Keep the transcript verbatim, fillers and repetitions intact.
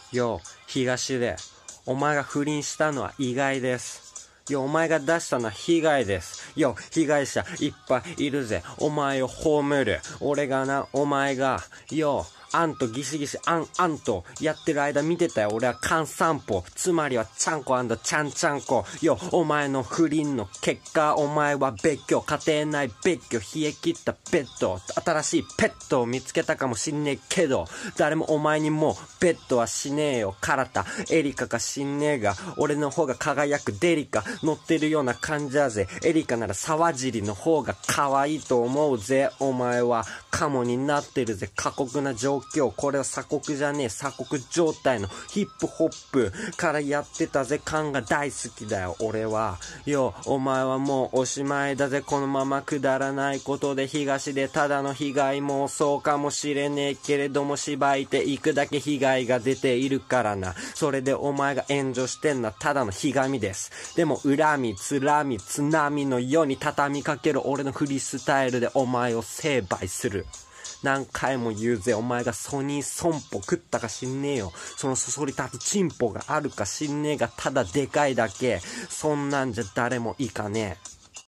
よ、東で。お前が不倫したのは意外です。よ、お前が出したのは被害です。よ、被害者いっぱいいるぜ。お前を葬る。俺がな、お前が、よ、あんとギシギシあんあんとやってる間見てたよ。俺は勘散歩。つまりはちゃんこ&ちゃんちゃんこ。よ、お前の不倫の結果、お前は別居。家庭内別居。冷え切ったベッド。新しいペットを見つけたかもしんねえけど、誰もお前にもうベッドはしねえよ。カラタ、エリカかしんねえが、俺の方が輝くデリカ。乗ってるような感じだぜ。エリカなら沢尻の方が可愛いと思うぜ。お前はカモになってるぜ。過酷な状況。これは鎖国じゃねえ。鎖国状態のヒップホップからやってたぜ。感が大好きだよ。俺は。よ、お前はもうおしまいだぜ。このままくだらないことで東でただの被害妄想かもしれねえけれども、しばいていくだけ被害が出ているからな。それでお前が炎上してんのはただのひがみです。でも恨み、つらみ、津波のように畳みかける俺のフリースタイルでお前を成敗する。何回も言うぜ。お前がソニー損保食ったか知んねえよ。そのそそり立つチンポがあるか知んねえが、ただでかいだけ。そんなんじゃ誰もいかねえ。